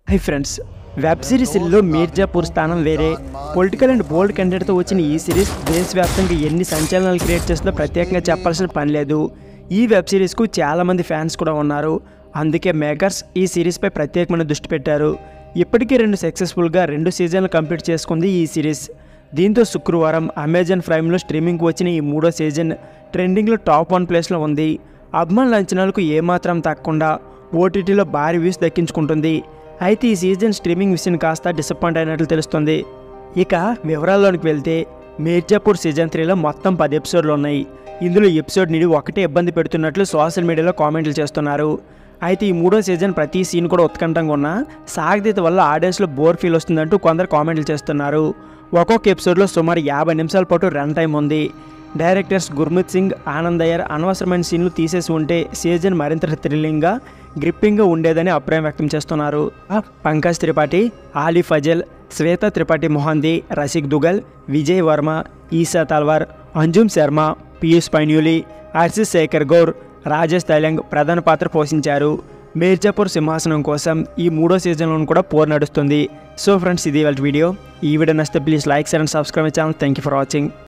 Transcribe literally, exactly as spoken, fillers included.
Hi friends, web సిరీస్లో మీర్జాపూర్ స్థానం వేరే. పొలిటికల్ అండ్ బోల్డ్ కంటెంట్తో వచ్చిన ఈ సిరీస్ దేశవ్యాప్తంగా ఎన్ని సంచలనాలు క్రియేట్ చేస్తుందో ప్రత్యేకంగా చెప్పాల్సిన పని లేదు. ఈ వెబ్ సిరీస్కు చాలామంది ఫ్యాన్స్ కూడా ఉన్నారు. అందుకే మేకర్స్ ఈ సిరీస్పై ప్రత్యేకమైన దృష్టి పెట్టారు. ఇప్పటికీ రెండు సక్సెస్ఫుల్గా రెండు సీజన్లు కంప్లీట్ చేసుకుంది ఈ సిరీస్. దీంతో శుక్రవారం అమెజాన్ ప్రైమ్లో స్ట్రీమింగ్కి వచ్చిన ఈ మూడో సీజన్ ట్రెండింగ్లో టాప్ వన్ ప్లేస్లో ఉంది. అభిమానుల అంచనాలకు ఏమాత్రం తగ్గకుండా ఓటీటీలో భారీ వ్యూస్ దక్కించుకుంటుంది. అయితే ఈ సీజన్ స్ట్రీమింగ్ విషయం కాస్త డిసప్పాయింట్ అయినట్లు తెలుస్తుంది. ఇక వివరాల్లోనికి వెళ్తే మీర్జాపూర్ సీజన్ త్రీలో మొత్తం పది ఎపిసోడ్లు ఉన్నాయి. ఇందులో ఎపిసోడ్ నీడి ఒకటే ఇబ్బంది పెడుతున్నట్లు సోషల్ మీడియాలో కామెంట్లు చేస్తున్నారు. అయితే ఈ మూడో సీజన్ ప్రతి సీన్ కూడా ఉత్కంఠంగా ఉన్నా సాగదీత వల్ల ఆడియన్స్లో బోర్ ఫీల్ వస్తుందంటూ కొందరు కామెంట్లు చేస్తున్నారు. ఒక్కొక్క ఎపిసోడ్లో సుమారు యాభై నిమిషాల పాటు రన్ టైం ఉంది. డైరెక్టర్స్ గుర్మిత్ సింగ్, ఆనంద్ అయ్యర్ అనవసరమైన సీన్లు తీసేసి ఉంటే సీజన్ మరింత థ్రిల్లింగ్గా గ్రిప్పింగ్గా ఉండేదని అభిప్రాయం వ్యక్తం చేస్తున్నారు. పంకజ్ త్రిపాఠి, ఆలీ ఫజల్, శ్వేత త్రిపాఠి మొహంది, రసిక్ దుగల్, విజయ్ వర్మ, ఈసా తల్వార్, అంజుమ్ శర్మ, పీయూష్ పైన్యూలి, ఆశిష్ శేఖర్ గౌర్, రాజేష్ తైలంగ్ ప్రధాన పాత్ర పోషించారు. మీర్జాపూర్ సింహాసనం కోసం ఈ మూడో సీజన్లో కూడా పోర్ నడుస్తుంది. సో ఫ్రెండ్స్, ఇది వాళ్ళ వీడియో. ఈ వీడియో నచ్చితే please like, share and subscribe my channel. Thank you for watching.